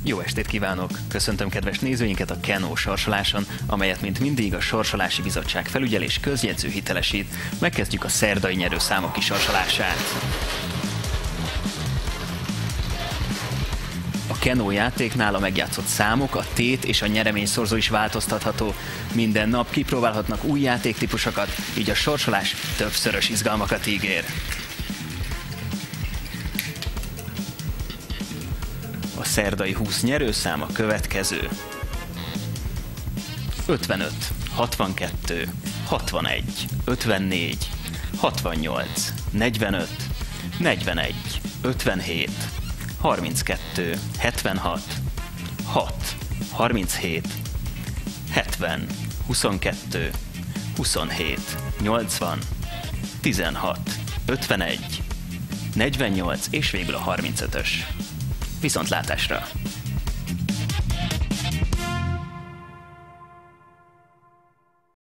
Jó estét kívánok! Köszöntöm kedves nézőinket a Kenó sorsoláson, amelyet mint mindig a Sorsolási Bizottság felügyel és közjegyző hitelesít. Megkezdjük a szerdai nyerőszámok kisorsolását. A Kenó játéknál a megjátszott számok, a tét és a nyereményszorzó is változtatható. Minden nap kipróbálhatnak új játéktípusokat, így a sorsolás többszörös izgalmakat ígér. A szerdai 20 nyerőszám a következő: 55, 62, 61, 54, 68, 45, 41, 57, 32, 76, 6, 37, 70, 22, 27, 80, 16, 51, 48 és végül a 35-ös. Viszontlátásra!